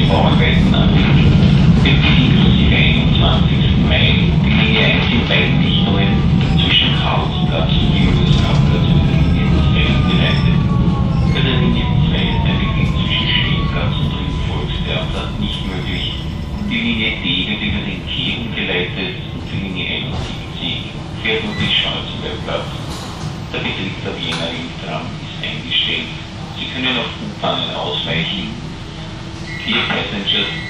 Vorarbeiten beginnt inklusive 21. Mai die Linie 1 in beiden Richtungen zwischen Karlsplatz und Juliusplatz für die Linie 2 geleitet. Bei der Linie 2 ist ein Beginn zwischen Stehplatz und Volkstheater nicht möglich. Die Linie D wird über den Kiel umgeleitet und die Linie 71 fährt über den Schwarzwaldplatz. Der Betrieb der Wiener Ringtram ist eingestellt. Sie können auf U-Bahnen ausweichen. Dear passengers,